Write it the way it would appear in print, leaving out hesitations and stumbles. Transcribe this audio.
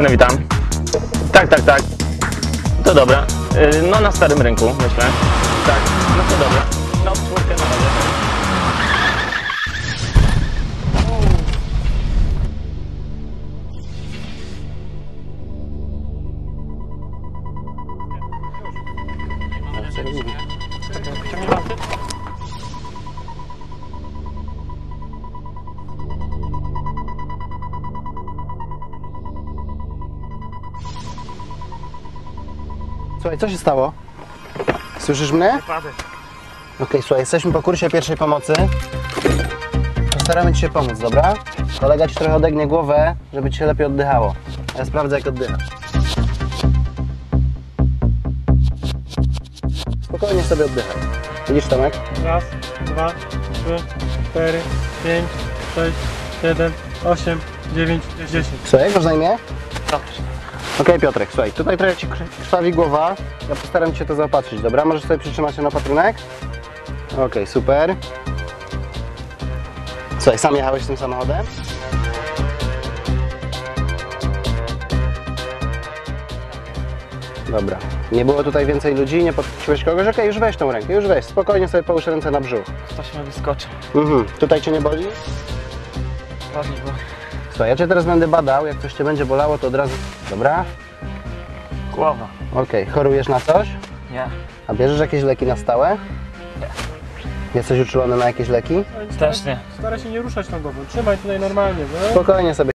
No witam. Tak. To dobra. No na starym rynku, myślę. Tak, no to dobra. No czwórkę na razie. Słuchaj, co się stało? Słyszysz mnie? Okej, słuchaj, jesteśmy po kursie pierwszej pomocy. Postaramy Ci się pomóc, dobra? Kolega Ci trochę odegnie głowę, żeby Ci się lepiej oddychało. Ja sprawdzę, jak oddychasz. Spokojnie sobie oddychaj. Widzisz, Tomek? Raz, 2, 3, 4, 5, 6, 7, 8, 9, 10. Słuchaj, jak masz na imię? Dobrze. Okej, Piotrek, słuchaj, tutaj trochę Ci krwawi głowa. Ja postaram się to zaopatrzyć, dobra? Możesz sobie przytrzymać się na opatrunek? Okej, super. Słuchaj, sam jechałeś tym samochodem? Dobra. Nie było tutaj więcej ludzi, nie podchwyciłeś kogoś? Okej, już weź tą rękę, już weź. Spokojnie sobie połóż ręce na brzuch. Ktoś mnie wyskoczy. Tutaj Cię nie boli? Ważnie, bo... Słuchaj, ja Cię teraz będę badał, jak coś Cię będzie bolało, to od razu... Dobra? Głowa. Okej, chorujesz na coś? Nie. A bierzesz jakieś leki na stałe? Nie. Jesteś uczulony na jakieś leki? Też nie. Staraj się nie ruszać tą głową. Trzymaj tutaj normalnie, bo... Spokojnie sobie.